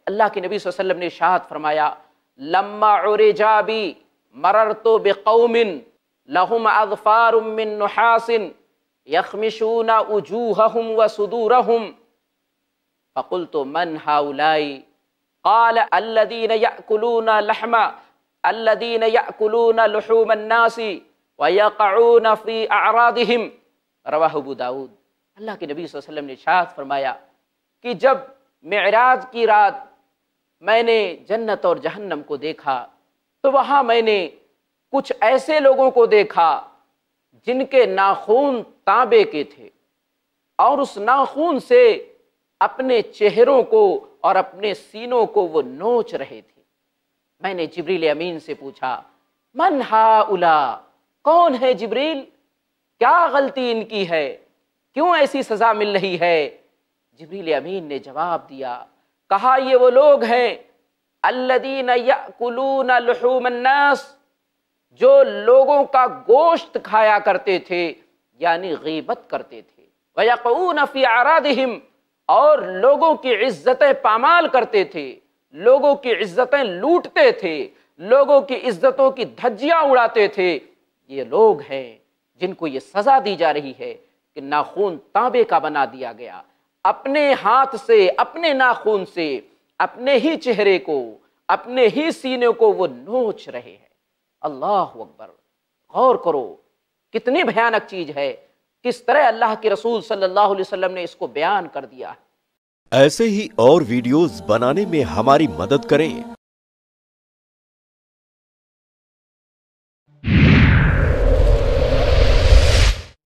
اللہ کے نبی صلی اللہ علیہ وسلم نے ارشاد فرمایا لما عرجا بی مررت بقوم لهم اظفار من نحاس یخمشون وجوہہم وصدورہم فقلت من هؤلاء قال الذين يأكلون لحوم الناس ويقعون في اعراضهم رواہ ابو داؤد۔ اللہ کے نبی صلی اللہ علیہ وسلم نے ارشاد فرمایا کہ جب معراج کی رات میں نے جنت اور جہنم کو دیکھا تو وہاں میں نے کچھ ایسے لوگوں کو دیکھا جن کے ناخون تانبے کے تھے اور اس ناخون سے اپنے چہروں کو اور اپنے سینوں کو وہ نوچ رہے تھے۔ میں نے جبریل امین سے پوچھا من ہؤلاء، کون ہے جبریل، کیا غلطی ان کی ہے، کیوں ایسی سزا مل رہی ہے؟ جبریل امین نے جواب دیا، کہا یہ وہ لوگ ہیں الذین یأکلون لحوم الناس، جو لوگوں کا گوشت کھایا کرتے تھے یعنی غیبت کرتے تھے، ویقعون فی اعراضہم، اور لوگوں کی عزتیں پامال کرتے تھے، لوگوں کی عزتیں لوٹتے تھے، لوگوں کی عزتوں کی دھجیاں اڑاتے تھے۔ یہ لوگ ہیں جن کو یہ سزا دی جا رہی ہے کہ ناخون تانبے کا بنا دیا گیا، اپنے ہاتھ سے اپنے ناخون سے اپنے ہی چہرے کو اپنے ہی سینے کو وہ نوچ رہے ہیں۔ اللہ اکبر، غور کرو کتنی بھیانک چیز ہے، کس طرح اللہ کے رسول صلی اللہ علیہ وسلم نے اس کو بیان کر دیا۔ ایسے ہی اور ویڈیوز بنانے میں ہماری مدد کریں۔